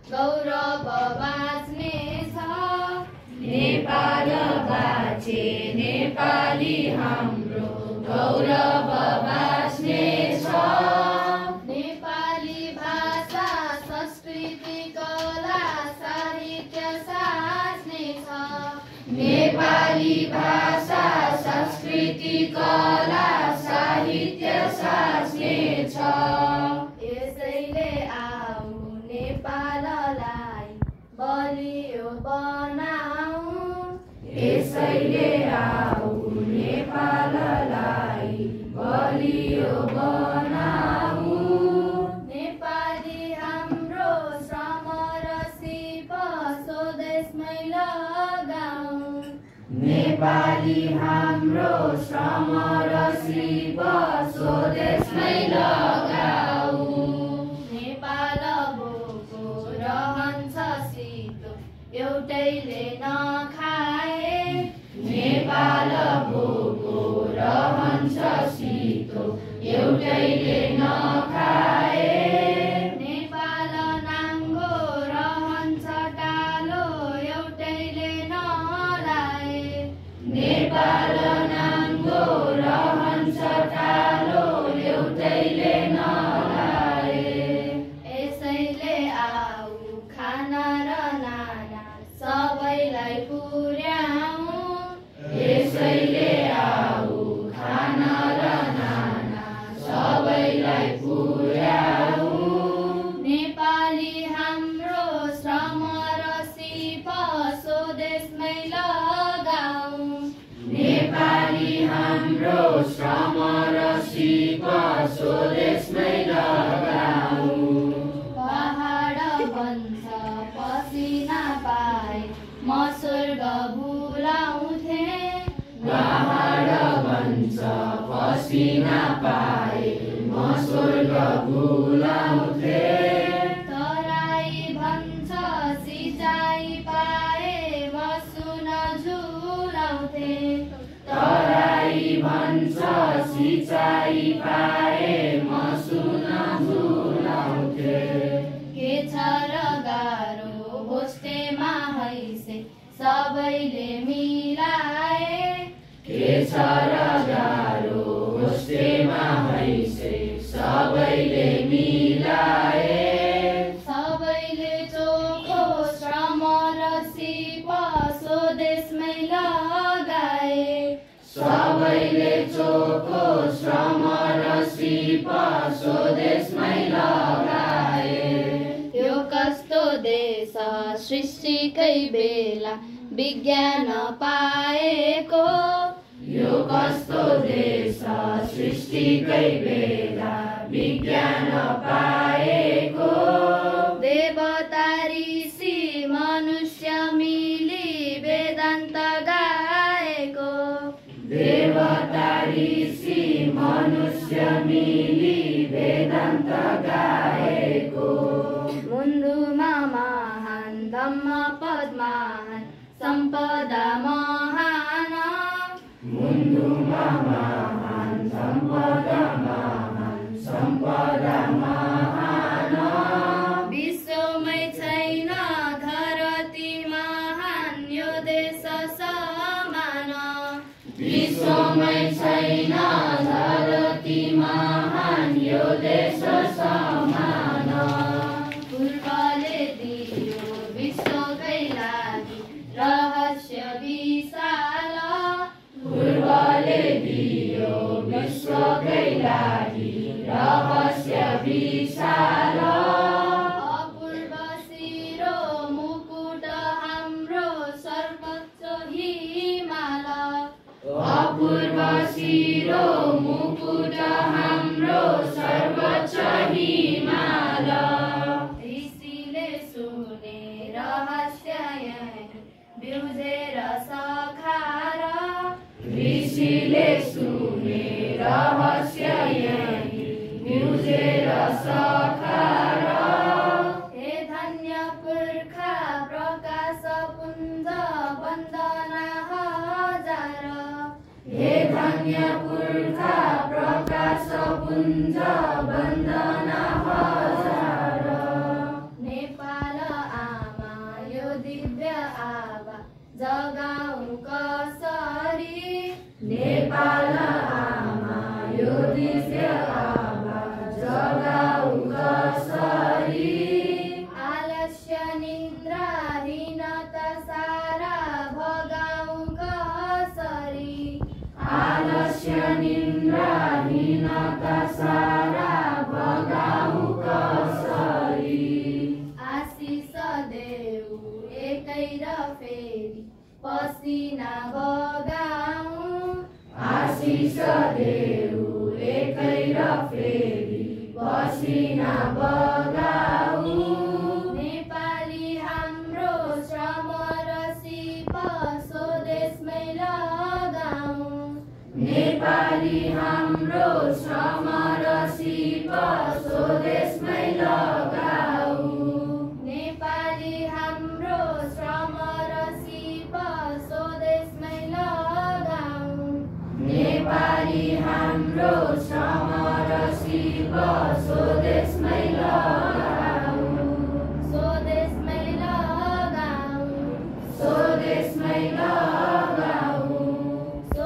गौरव बाँच्नेछ। नेपाल बाँचे नेपाली हाम्रो गौरव बाँच्नेछ। नेपाली भाषा संस्कृति कला साहित्य साँच्नेछ। नेपाली भाषा संस्कृति कला साहित्य साँच्नेछ। यसैले आऊ नेपाललाई बलियो बनाऊ। यसैले आऊ नेपाललाई बलियो बनाऊ। नेपाली हाम्रो श्रम र सिप स्वदेशमै लगाऊ। नेपाली हाम्रो श्रम र सिप स्वदेशमै लगाऊ। नेपाल बोको रहन्छ सितो एउटैले नखाए। नेपाल बोको रहन्छ सितो एउटैले नखाए। नेपाल नाङ्गो रहन्छ टालो एउटैले नलाए। नेपाल नाङ्गो रहन्छ टालो एउटैले नलाए। यसैले आऊ खाना र नाना सबैलाई पुर्याऊ। यसैले आऊ खाना र नाना सबैलाई पुर्याऊ। नेपाली हाम्रो श्रम र सिप स्वदेशमै लगाऊ। नेपाली हाम्रो श्रम र सिप स्वदेशमै लगाऊ। पहाड बन्छ पसिना पाए म स्वर्ग भुलाउँथे। पहाड बन्छ पसिना पाए म स्वर्ग भुलाउँथे। तराई भन्छ सिँचाइ पाए म सुन झुलाउँथे। तराई भन्छ सिँचाइ पाए म सुन झुलाउँथे। के छ र गाह्रो होस्टेमा हैसे सबैले मिलाए। के छ र गाह्रो होस्टेमा हैसे सबैले मिलाए। सबैले चोखो श्रम र सिप स्वदेशमै लगाए। सबैले चोखो श्रम र सिप स्वदेशमै लगाए। यो कस्तो देश सृष्टिकै बेला विज्ञान पाएको। यो कस्तो देश सृष्टिकै बेला विज्ञान पाएको। देवता ऋषि मनुष्य मिली वेदान्त गाएको। देवता ऋषि मनुष्य मिली वेदान्त गाएको। मुन्धुमा महान धम्म पद महान सम्पदा महान। मुन्धुमा महान सम्पदा महान सम्पदा महान। विश्वमै छैन धरती महान यो देश समान। विश्वमै छैन धरती महान यो देश समान। पूर्वले दियो विश्वकै लागि रहस्य विशाल। पूर्वले दियो विश्वकै लागि रहस्य विशाल। अपूर्व शिरो मुकुट हाम्रो सर्वोच्च हिमाल। अपूर्व शिरो मुकुट हाम्रो सर्वोच्च हिमाल। ऋषिले सुने रहस्य यही बिउजेर सखार। ऋषिले सुने रहस्य यही बिउजेर सखार। हे धन्य पुर्खा प्रकाश पुञ्ज वन्दना हजार। हे धन्य पुर्खा प्रकाश पुञ्ज वन्दना हजार। नेपाल दिव्य आवाज जगाऊ कसरी आलस्य निद्राहीनता सारा भगाऊ कसरी आलस्य निद्राहीनता सारा भगाऊ कसरी आशिष देऊ एकै र फेरि पसिना बगाऊ आशिष देऊ एकै र फेरि पसिना बगाऊ नेपाली हाम्रो श्रम र सिप स्वदेशमै लगाऊ नेपाली हाम्रो श्रम र सिप स्वदेशमै लगाऊ नेपाली हाम्रो श्रम र सिप स्वदेशमै लगाऊ नेपाली हाम्रो श्रम र सिप